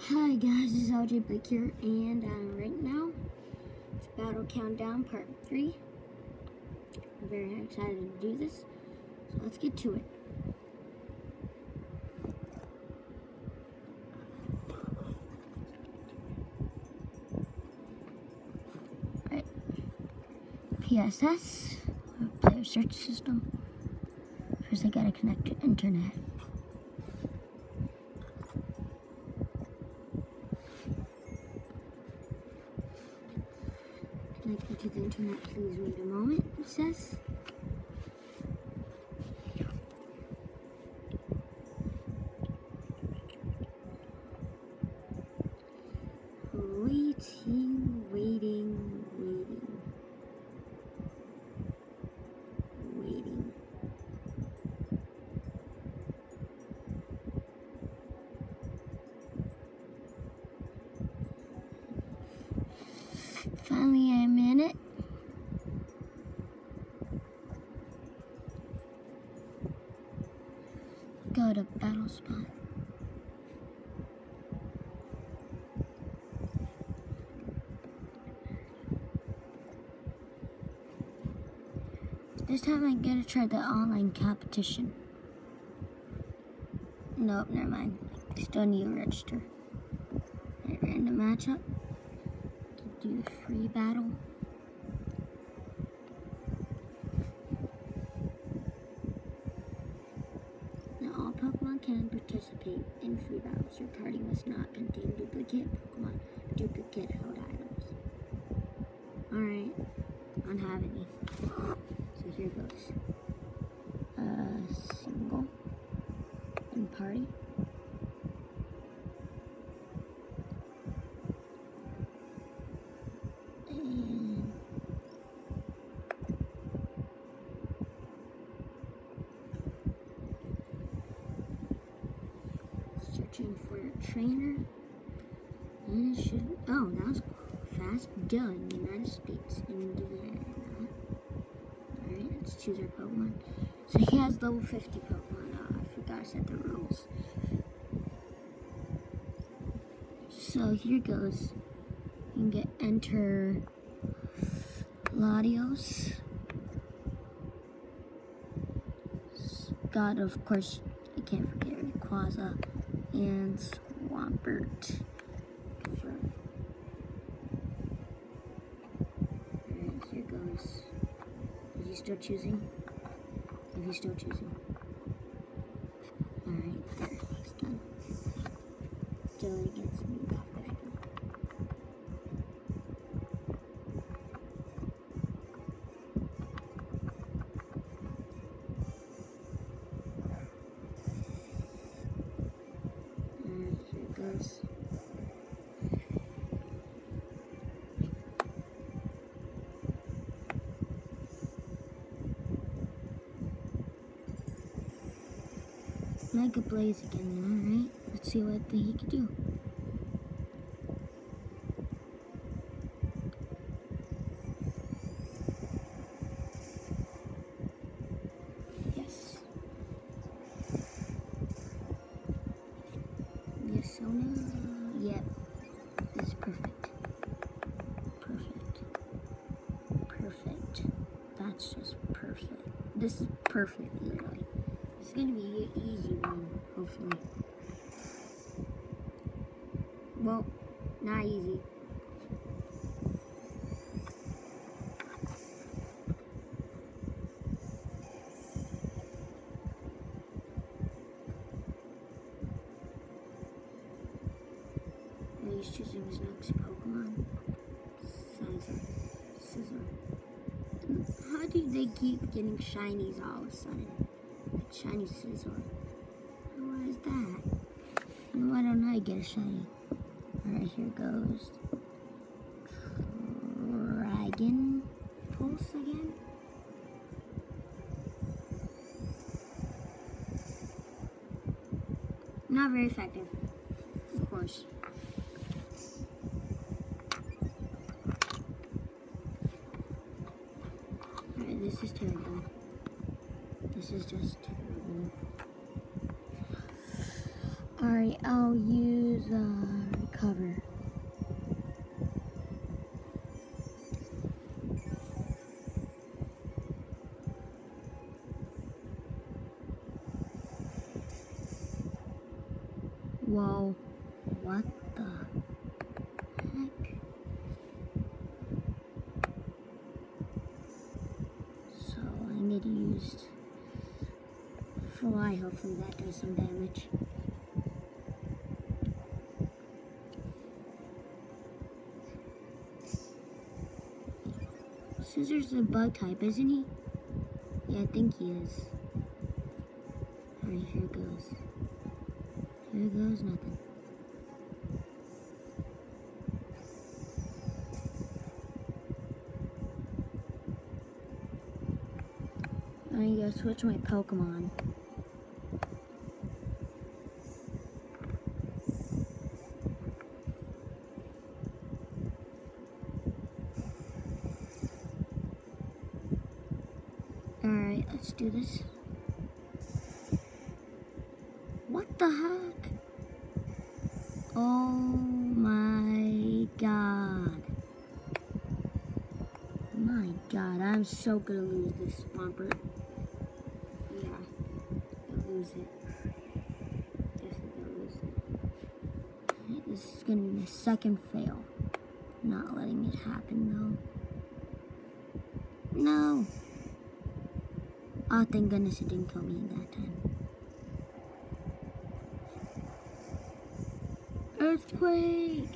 Hi guys, this is LJ Blake here, and right now it's Battle Countdown Part 3. I'm very excited to do this, so let's get to it. Alright, PSS, player search system. First I gotta connect to internet. Connecting to the internet, please wait a moment, it says. Waiting. Finally, I'm in it. Go to battle spot. This time I'm gonna try the online competition. Nope, never mind. Still need to register. Right, random matchup. Do a free battle. Now all Pokemon can participate in free battles. Your party must not contain duplicate Pokemon, duplicate held items. Alright, I don't have any. So here goes. Single and party. And searching for a trainer. And it should, oh, that was fast. Done. United States, Indiana. Alright, let's choose our Pokemon. So he has level 50 Pokemon. I forgot to set the rules. So here goes. You can get enter Latios. God, of course, I can't forget Rayquaza and Swampert. Confirm. Alright, here goes. Is he still choosing? If he's still choosing. Alright, there, he's done. Still against me, got 50. Alright, here it goes. Mega Blaze again, alright. Let's see what he can do. Yes. Yes, oh no. Yep. This is perfect. Perfect. Perfect. That's just perfect. This is perfect, literally. It's gonna be an easy one, hopefully. Well, not easy. And he's choosing his next Pokemon. Scizor. How do they keep getting shinies all of a sudden? Like shiny Scizor. What is that? No, I don't know how to get a shiny. Alright, here goes. Dragon Pulse again. Not very effective, of course. Alright, this is terrible. This is just terrible. Alright, I'll use recover. Whoa, what the heck? So I need to use fly, hopefully that does some damage. Scissors a bug type, isn't he? Yeah, I think he is. Alright, here goes. Here goes nothing. I gotta switch my Pokemon. Alright, let's do this. What the heck? Oh my god. My god, I'm so gonna lose this Swampert. Yeah, I'll lose it. Definitely gonna lose it. This is gonna be my second fail. Not letting it happen though. No. Oh, thank goodness it didn't kill me that time. Earthquake!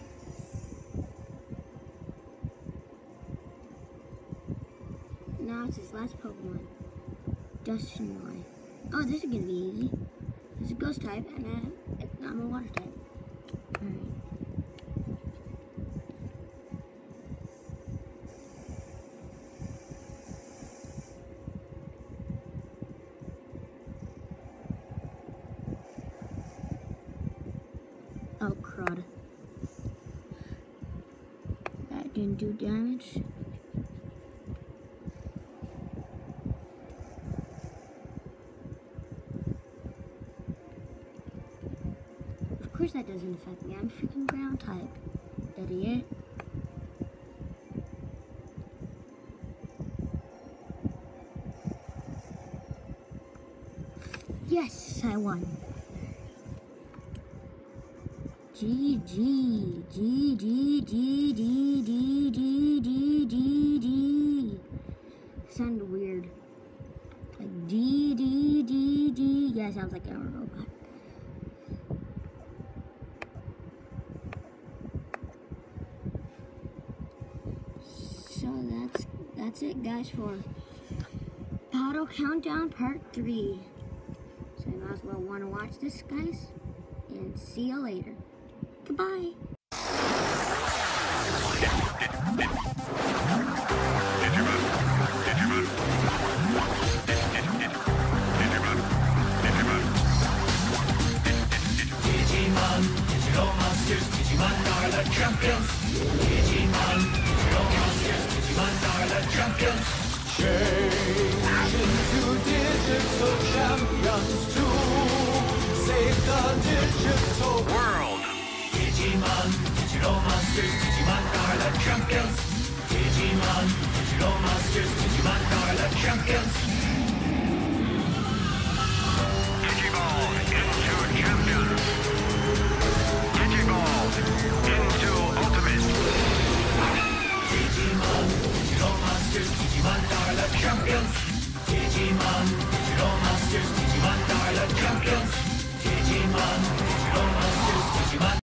Now it's his last Pokemon. Dusknoir. Oh, this is gonna be easy. It's a ghost type, and I'm a water type. Alright. Oh, crud. That didn't do damage. Of course that doesn't affect me. I'm freaking ground type. Idiot. Yes, I won. GG. GG. Sounded weird. Like D. Yeah, it sounds like a robot. So that's it, guys, for Battle Countdown Part 3. So you might as well want to watch this, guys. And see you later. Goodbye. Digimon, digital monsters, Digimon are the champions. Digimon, digital monsters, Digimon are the champions. Change into digital champions to save the digital world. Digimon, digital monsters, Digimon are the champions. Digimon, digital monsters, Digimon are the champions.